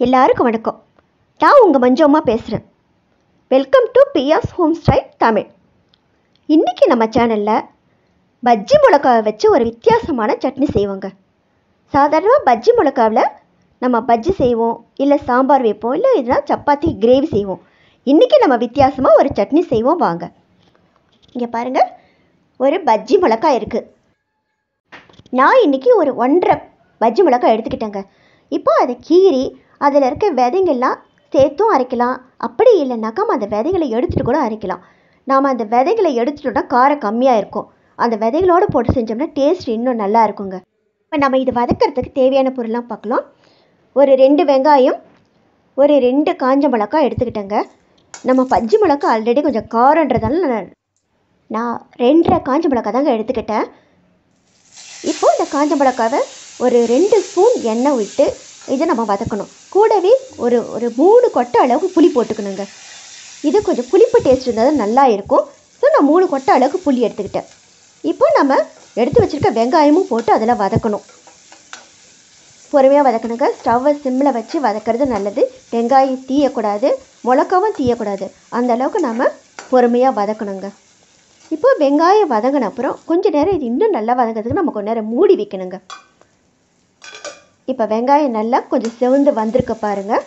எல்லாருக்கும் வணக்கம். நான் உங்கள் மஞ்சம்மா பேசுகிறேன். Welcome to Piya's home style Tamil. இன்றைக்கி நம்ம சேனலில் பஜ்ஜி மிளகாவை வச்சு ஒரு வித்தியாசமான சட்னி செய்வோங்க. சாதாரணமாக பஜ்ஜி மிளகாவில் நம்ம பஜ்ஜி செய்வோம், இல்லை சாம்பார் வைப்போம், இல்லை இல்லைனா சப்பாத்தி கிரேவி செய்வோம். இன்றைக்கி நம்ம வித்தியாசமாக ஒரு சட்னி செய்வோம் வாங்க. இங்கே பாருங்கள், ஒரு பஜ்ஜி மிளகாய் இருக்குது. நான் இன்றைக்கி ஒரு 1.5 பஜ்ஜி மிளகாய் எடுத்துக்கிட்டேங்க. இப்போ அதை கீறி அதில் இருக்க விதைங்கள்லாம் சேர்த்தும் அரைக்கலாம். அப்படி இல்லைனாக்கா அந்த விதைகளை எடுத்துகிட்டு கூட அரைக்கலாம். நாம் அந்த விதைகளை எடுத்துட்டோம்னா காரம் கம்மியாக இருக்கும். அந்த விதைகளோடு போட்டு செஞ்சோம்னா டேஸ்ட் இன்னும் நல்லா இருக்குங்க. இப்போ நம்ம இது வதக்கிறதுக்கு தேவையான பொருள்லாம் பார்க்கலாம். ஒரு 2 வெங்காயம், ஒரு 2 காஞ்ச மிளகாய் எடுத்துக்கிட்டேங்க. நம்ம பஜ்ஜி மிளகாய் ஆல்ரெடி கொஞ்சம் காரன்றதால நான் 2.5 காஞ்ச மிளகாய் தாங்க எடுத்துக்கிட்டேன். இப்போது இந்த காஞ்ச மிளகாவை ஒரு 2 ஸ்பூன் எண்ணெய் விட்டு இதை நம்ம வதக்கணும். கூடவே ஒரு 3 கொட்டை அளவுக்கு புளி போட்டுக்கணுங்க. இது கொஞ்சம் புளிப்பு டேஸ்ட் இருந்தால் நல்லா இருக்கும். ஸோ நான் 3 கொட்டை அளவுக்கு புளி எடுத்துக்கிட்டேன். இப்போ நம்ம எடுத்து வச்சுருக்க வெங்காயமும் போட்டு அதில் வதக்கணும். பொறுமையாக வதக்கணுங்க. ஸ்டவ்வை சிம்மில் வச்சு வதக்கிறது நல்லது. வெங்காயம் தீயக்கூடாது, மிளகாவும் தீயக்கூடாது. அந்த அளவுக்கு நம்ம பொறுமையாக வதக்கணுங்க. இப்போ வெங்காயம் வதங்கின அப்புறம் கொஞ்சம் நேரம் இது இன்னும் நல்லா வதங்கிறதுக்கு நம்ம கொஞ்சம் நேரம் மூடி வைக்கணுங்க. இப்போ வெங்காயம் நல்லா கொஞ்சம் செவந்து வந்திருக்க பாருங்கள்.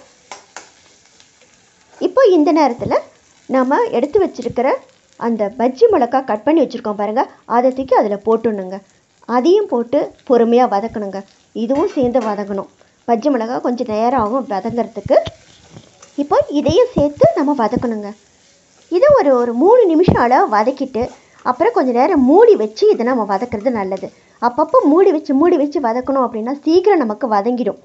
இப்போ இந்த நேரத்தில் நம்ம எடுத்து வச்சுருக்கிற அந்த பஜ்ஜி மிளகாய் கட் பண்ணி வச்சுருக்கோம் பாருங்கள், அதை தூக்கி அதில் போட்டுணுங்க. அதையும் போட்டு பொறுமையாக வதக்கணுங்க. இதுவும் சேர்ந்து வதங்கணும். பஜ்ஜி மிளகாய் கொஞ்சம் நேரம் ஆகும் வதங்கிறதுக்கு. இப்போ இதையும் சேர்த்து நம்ம வதக்கணுங்க. இதை ஒரு 3 நிமிஷம் அளவு வதக்கிட்டு அப்புறம் கொஞ்சம் நேரம் மூடி வச்சு இதை நம்ம வதக்கிறது நல்லது. அப்பப்போ மூடி வச்சு வதக்கணும் அப்படின்னா சீக்கிரம் நமக்கு வதங்கிடும்.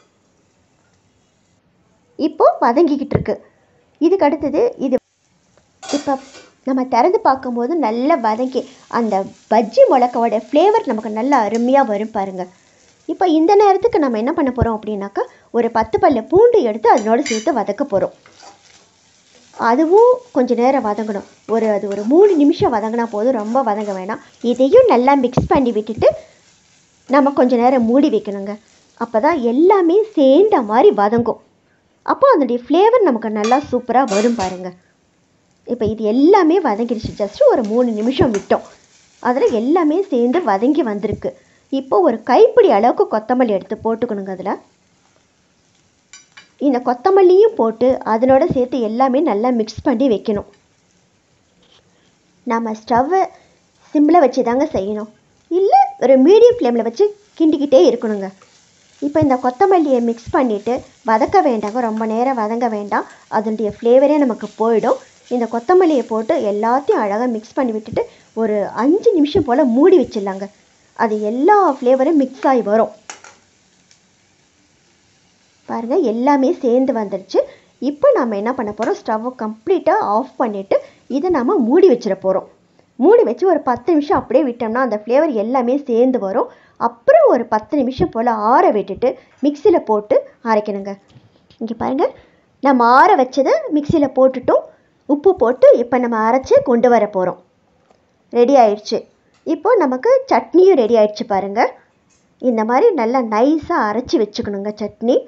இப்போது வதங்கிக்கிட்டு இருக்கு. இதுக்கு அடுத்தது இது இப்போ நம்ம திறந்து பார்க்கும்போது நல்லா வதங்கி அந்த பஜ்ஜி மிளகாவோட ஃப்ளேவர் நமக்கு நல்லா அருமையாக வரும் பாருங்கள். இப்போ இந்த நேரத்துக்கு நம்ம என்ன பண்ண போகிறோம் அப்படின்னாக்கா ஒரு 10 பல்லு பூண்டு எடுத்து அதனோட சேர்த்து வதக்க போகிறோம். அதுவும் கொஞ்சம் நேரம் வதங்கணும். அது ஒரு 3 நிமிஷம் வதங்கினா போதும், ரொம்ப வதங்க வேணாம். இதையும் நல்லா மிக்ஸ் பண்ணி விட்டுட்டு நம்ம கொஞ்சம் நேரம் மூடி வைக்கணுங்க. அப்போ தான் எல்லாமே சேர்ந்த மாதிரி வதங்கும். அப்போ அதனுடைய ஃப்ளேவர் நமக்கு நல்லா சூப்பராக வரும் பாருங்கள். இப்போ இது எல்லாமே வதங்கிடுச்சு. ஜஸ்ட்டு ஒரு 3 நிமிஷம் விட்டோம். அதில் எல்லாமே சேர்ந்து வதங்கி வந்திருக்கு. இப்போ ஒரு கைப்பிடி அளவுக்கு கொத்தமல்லி எடுத்து போட்டுக்கணுங்க. அதில் இந்த கொத்தமல்லியும் போட்டு அதனோட சேர்த்து எல்லாமே நல்லா மிக்ஸ் பண்ணி வைக்கணும். நம்ம ஸ்டவ்வை சிம்மில் வச்சு தாங்க செய்யணும், இல்லை ஒரு மீடியம் ஃப்ளேமில் வச்சு கிண்டிக்கிட்டே இருக்கணுங்க. இப்போ இந்த கொத்தமல்லியை மிக்ஸ் பண்ணிவிட்டு வதக்க வேண்டாங்க, ரொம்ப நேரம் வதங்க வேண்டாம். அதனுடைய ஃப்ளேவரே நமக்கு போயிடும். இந்த கொத்தமல்லியை போட்டு எல்லாத்தையும் அழகாக மிக்ஸ் பண்ணி விட்டுட்டு ஒரு 5 நிமிஷம் போல் மூடி வச்சிடலாங்க. அது எல்லா ஃப்ளேவரும் மிக்ஸ் ஆகி வரும் பாருங்கள். எல்லாமே சேர்ந்து வந்துடுச்சு. இப்போ நம்ம என்ன பண்ண போகிறோம், ஸ்டவ்வை கம்ப்ளீட்டாக ஆஃப் பண்ணிவிட்டு இதை நம்ம மூடி வச்சிட போகிறோம். மூடி வச்சு ஒரு 10 நிமிஷம் அப்படியே விட்டோம்னா அந்த ஃப்ளேவர் எல்லாமே சேர்ந்து வரும். அப்புறம் ஒரு 10 நிமிஷம் போல் ஆற விட்டுட்டு மிக்சியில் போட்டு அரைக்கணுங்க. இங்கே பாருங்கள், நம்ம ஆற வச்சதை மிக்சியில் போட்டுட்டோம், உப்பு போட்டு இப்போ நம்ம அரைச்சி கொண்டு வர போகிறோம். ரெடி ஆயிடுச்சு. இப்போது நமக்கு சட்னியும் ரெடி ஆயிடுச்சு பாருங்கள். இந்த மாதிரி நல்லா நைஸாக அரைச்சி வச்சுக்கணுங்க. சட்னி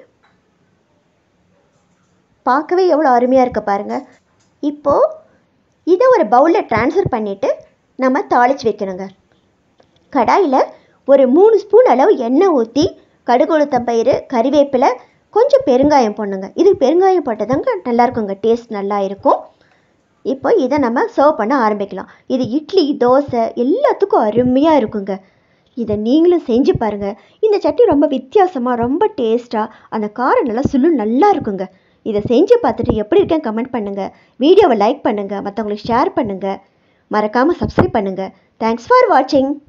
பார்க்கவே எவ்வளோ அருமையாக இருக்க பாருங்கள். இப்போது இதை ஒரு பவுலில் ட்ரான்ஸ்ஃபர் பண்ணிவிட்டு நம்ம தாளித்து வைக்கணுங்க. கடாயில் ஒரு 3 ஸ்பூன் அளவு எண்ணெய் ஊற்றி கடுகு உளுத்தம் பயிறு, கறிவேப்பிலை, கொஞ்சம் பெருங்காயம் போடணுங்க. இது பெருங்காயம் போட்டதாங்க நல்லாயிருக்குங்க, டேஸ்ட் நல்லா இருக்கும். இப்போ இதை நம்ம சர்வ் பண்ண ஆரம்பிக்கலாம். இது இட்லி, தோசை எல்லாத்துக்கும் அருமையாக இருக்குங்க. இதை நீங்களும் செஞ்சு பாருங்கள். இந்த சட்னி ரொம்ப வித்தியாசமாக, ரொம்ப டேஸ்ட்டாக, அந்த காரம் நல்லா நல்லா இருக்குங்க. இதை செஞ்சு பார்த்துட்டு எப்படி இருக்கேன்னு கமெண்ட் பண்ணுங்கள். வீடியோவை லைக் பண்ணுங்கள், மற்றவங்களுக்கு ஷேர் பண்ணுங்கள். மறக்காமல் சப்ஸ்கிரைப் பண்ணுங்கள். தேங்க்ஸ் ஃபார் வாட்சிங்.